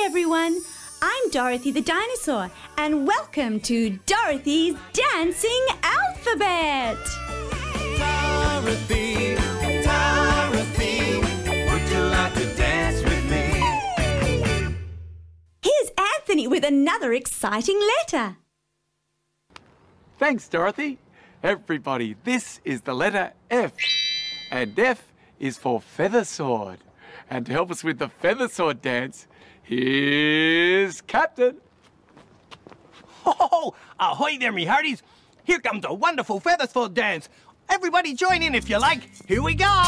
everyone. I'm Dorothy the dinosaur, and welcome to Dorothy's Dancing Alphabet. Dorothy, Dorothy, would you like to dance with me? Here's Anthony with another exciting letter. Thanks, Dorothy. Everybody, this is the letter F. And F is for feather sword. And to help us with the feather sword dance, here's Captain. Ho, ahoy there, me hearties. Here comes a wonderful feather sword dance. Everybody join in if you like. Here we go.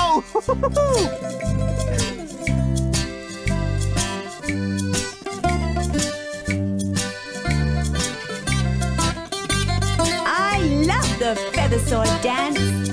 I love the feather sword dance.